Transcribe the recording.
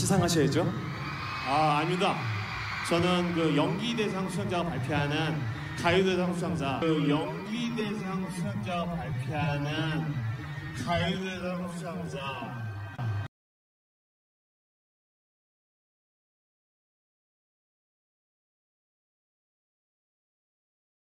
시상하셔야죠. 아, 아닙니다. 저는 그 연기대상 수상자가 발표하는 가요대상 수상자, 그 연기대상 수상자가 발표하는 가요대상 수상자